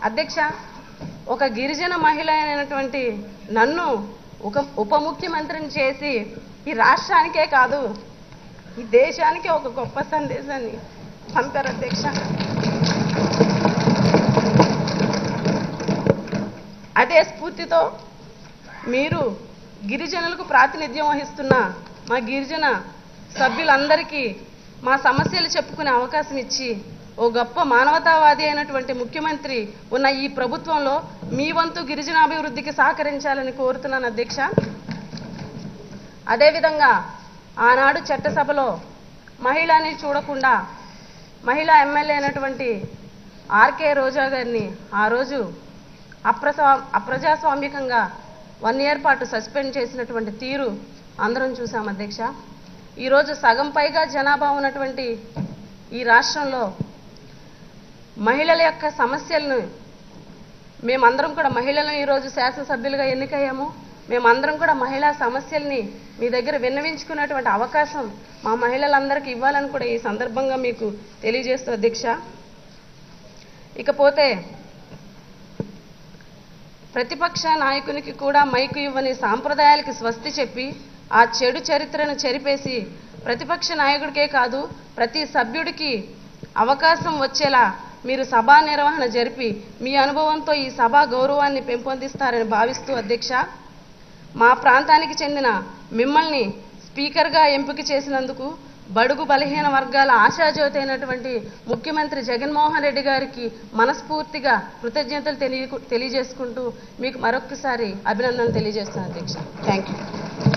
అధ్యక్ష, ఒక గిరిజన మహిళ అయినటువంటి నన్ను ఉప ముఖ్యమంత్రిని చేసి ఈ రాష్ట్రానికే కాదు ఈ దేశానికే ఒక గొప్ప సందేశాన్ని పంపారు అధ్యక్ష. అదే స్ఫూర్తితో మీరు గిరిజనులకు ప్రాతినిధ్యం వహిస్తున్న మా గిరిజన సభ్యులందరికీ మా సమస్యలు చెప్పుకునే అవకాశం ఇచ్చి ఓ గొప్ప మానవతావాది అయినటువంటి ముఖ్యమంత్రి ఉన్న ఈ ప్రభుత్వంలో మీ వంతు గిరిజనాభివృద్ధికి సహకరించాలని కోరుతున్నాను అధ్యక్ష. అదేవిధంగా ఆనాడు చట్టసభలో మహిళని చూడకుండా మహిళా ఎమ్మెల్యే అయినటువంటి ఆర్కే రోజా గారిని ఆ రోజు అప్రజాస్వామికంగా 1 year పాటు సస్పెండ్ చేసినటువంటి తీరు అందరం చూసాం అధ్యక్ష. ఈరోజు సగం పైగా జనాభా ఉన్నటువంటి ఈ రాష్ట్రంలో మహిళల యొక్క సమస్యలను మేమందరం కూడా మహిళలను ఈరోజు శాసనసభ్యులుగా ఎన్నికయ్యాము. మేమందరం కూడా మహిళా సమస్యల్ని మీ దగ్గర విన్నవించుకునేటువంటి అవకాశం మా మహిళలందరికీ ఇవ్వాలని కూడా ఈ సందర్భంగా మీకు తెలియజేస్తూ అధ్యక్ష. ఇకపోతే ప్రతిపక్ష నాయకునికి కూడా మైకు ఇవ్వని సాంప్రదాయాలకి స్వస్తి చెప్పి ఆ చెడు చరిత్రను చెరిపేసి ప్రతిపక్ష నాయకుడికే కాదు ప్రతి సభ్యుడికి అవకాశం వచ్చేలా మీరు సభా నిర్వహణ జరిపి మీ అనుభవంతో ఈ సభా గౌరవాన్ని పెంపొందిస్తారని భావిస్తూ అధ్యక్ష, మా ప్రాంతానికి చెందిన మిమ్మల్ని స్పీకర్గా ఎంపిక చేసినందుకు బడుగు బలహీన వర్గాల ఆశాజ్యోతి అయినటువంటి ముఖ్యమంత్రి జగన్మోహన్ రెడ్డి గారికి మనస్ఫూర్తిగా కృతజ్ఞతలు తెలియజేసుకుంటూ మీకు మరొకసారి అభినందనలు తెలియజేస్తున్నాను అధ్యక్ష. Thank you.